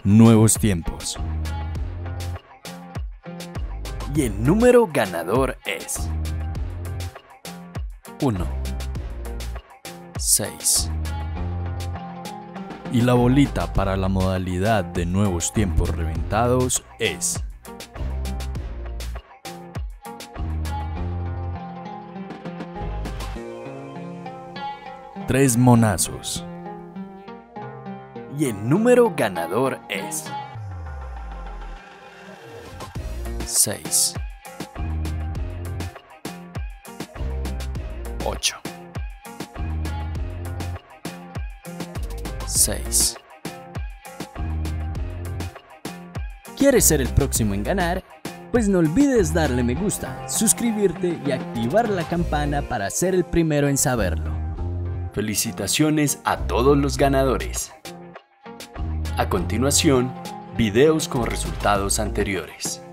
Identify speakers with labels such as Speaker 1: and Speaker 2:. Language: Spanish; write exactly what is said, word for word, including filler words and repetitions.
Speaker 1: Nuevos tiempos. Y el número ganador es uno, seis. Y la bolita para la modalidad de nuevos tiempos reventados es tres monazos. Y el número ganador es seis, ocho, seis.
Speaker 2: ¿Quieres ser el próximo en ganar? Pues no olvides darle me gusta, suscribirte y activar la campana para ser el primero en saberlo.
Speaker 1: Felicitaciones a todos los ganadores. A continuación, videos con resultados anteriores.